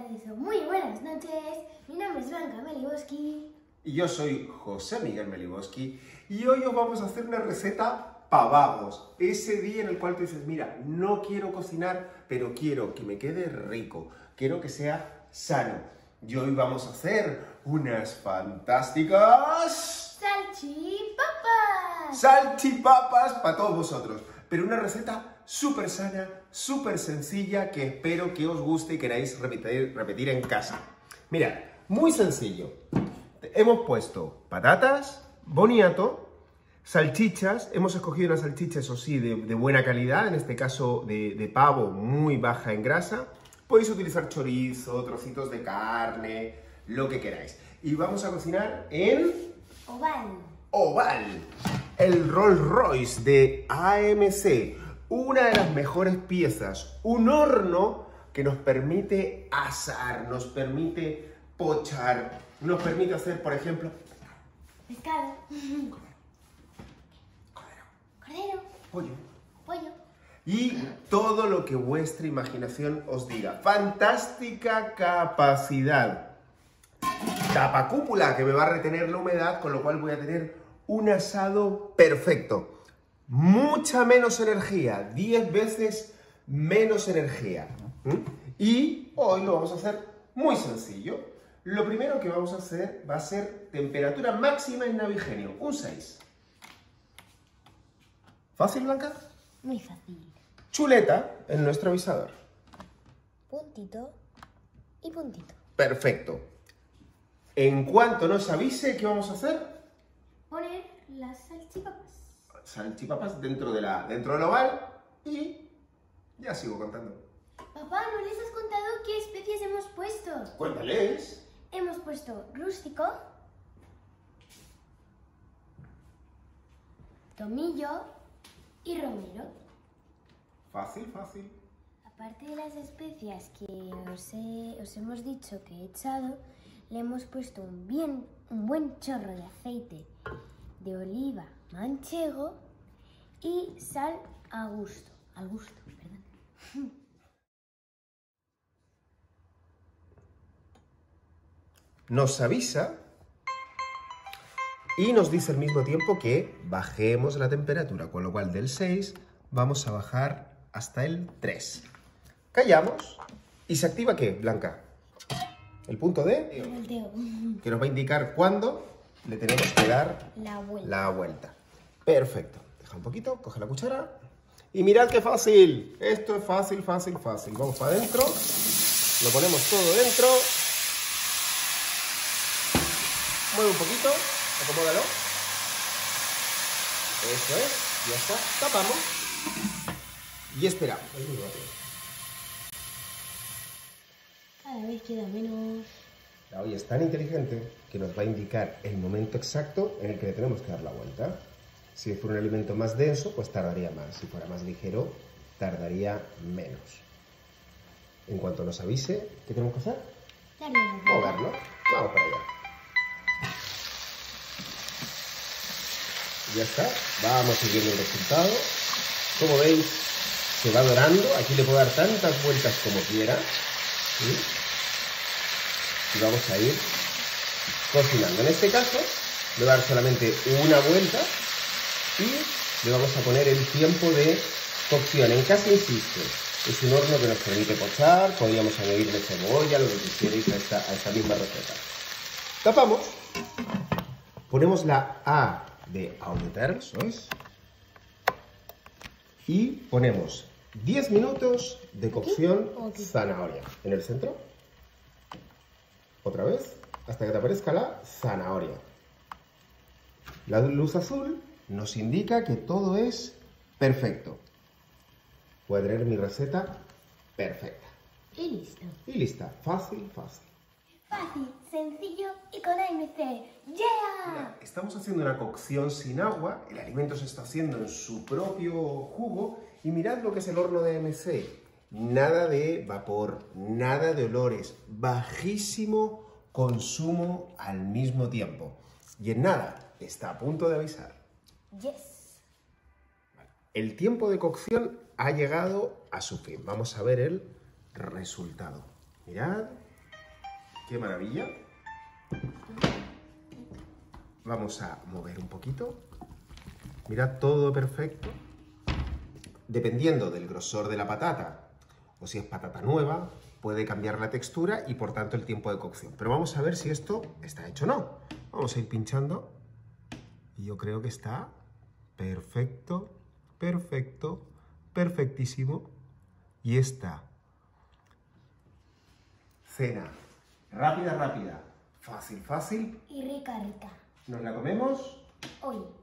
tardes o muy buenas noches. Mi nombre es Blanca Meliboski. Y yo soy José Miguel Meliboski y hoy os vamos a hacer una receta para vagos. Ese día en el cual tú dices, mira, no quiero cocinar, pero quiero que me quede rico, quiero que sea sano. Y hoy vamos a hacer unas fantásticas ¡Salchipapas! salchipapas para todos vosotros. Pero una receta súper sana, súper sencilla, que espero que os guste y queráis repetir en casa. Mirad, muy sencillo. Hemos puesto patatas, boniato, salchichas. Hemos escogido una salchicha, eso sí, de buena calidad, en este caso de pavo, muy baja en grasa. Podéis utilizar chorizo, trocitos de carne, lo que queráis. Y vamos a cocinar en oval. El Rolls Royce de AMC, una de las mejores piezas, un horno que nos permite asar, nos permite pochar, nos permite hacer, por ejemplo, pescado, cordero, pollo. Y todo lo que vuestra imaginación os diga. Fantástica capacidad. Tapacúpula, que me va a retener la humedad, con lo cual voy a tener un asado perfecto. Mucha menos energía, 10 veces menos energía. Y hoy lo vamos a hacer muy sencillo. Lo primero que vamos a hacer va a ser temperatura máxima en Navigenio, un 6. ¿Fácil, Blanca? Muy fácil. Chuleta en nuestro avisador. Puntito y puntito. Perfecto. En cuanto nos avise, ¿qué vamos a hacer? Poner las salchipapas. Salchipapas dentro del oval y ya sigo contando. Papá, ¿no les has contado qué especias hemos puesto? Cuéntales. Hemos puesto rústico, tomillo y romero. Fácil, fácil. Aparte de las especias que os hemos dicho que he echado, le hemos puesto un buen chorro de aceite de oliva manchego y sal al gusto, perdón. Nos avisa y nos dice al mismo tiempo que bajemos la temperatura, con lo cual del 6 vamos a bajar hasta el 3. Callamos y se activa ¿qué, Blanca? El punto de Volteo. que nos va a indicar cuándo le tenemos que dar la vuelta. Perfecto. Deja un poquito, coge la cuchara y mirad qué fácil. Esto es fácil, fácil, fácil. Vamos para adentro, lo ponemos todo dentro. Mueve un poquito, acomódalo. Eso es, ya está. Tapamos y esperamos. Cada vez queda menos. La olla es tan inteligente que nos va a indicar el momento exacto en el que le tenemos que dar la vuelta. Si fuera un alimento más denso, pues tardaría más. Si fuera más ligero, tardaría menos. En cuanto nos avise, ¿qué tenemos que hacer? Moverlo. Vamos para allá. Ya está. Vamos siguiendo el resultado. Como veis, se va dorando. Aquí le puedo dar tantas vueltas como quiera. Y vamos a ir cocinando. En este caso, le voy a dar solamente una vuelta y le vamos a poner el tiempo de cocción. En casa, insisto, es un horno que nos permite pochar, podríamos añadirle cebolla, lo que quisierais a esta misma receta. Tapamos, ponemos la A de aumentar, eso es, y ponemos 10 minutos de cocción zanahoria. En el centro, otra vez, hasta que te aparezca la zanahoria. La luz azul nos indica que todo es perfecto. Voy a tener mi receta perfecta. Y listo. Y lista. Fácil, fácil. Fácil, sencillo y con AMC. ¡Yeah! Mira, estamos haciendo una cocción sin agua. El alimento se está haciendo en su propio jugo. Y mirad lo que es el horno de AMC. Nada de vapor, nada de olores. Bajísimo consumo al mismo tiempo. Y en nada, está a punto de avisar. Yes. El tiempo de cocción ha llegado a su fin. Vamos a ver el resultado. Mirad. ¡Qué maravilla! Vamos a mover un poquito. Mirad, todo perfecto. Dependiendo del grosor de la patata, o si es patata nueva, puede cambiar la textura y por tanto el tiempo de cocción. Pero vamos a ver si esto está hecho o no. Vamos a ir pinchando y yo creo que está perfecto, perfecto, perfectísimo. Y esta cena rápida, rápida, fácil, fácil, Y rica, rica. ¿nos la comemos? Hoy.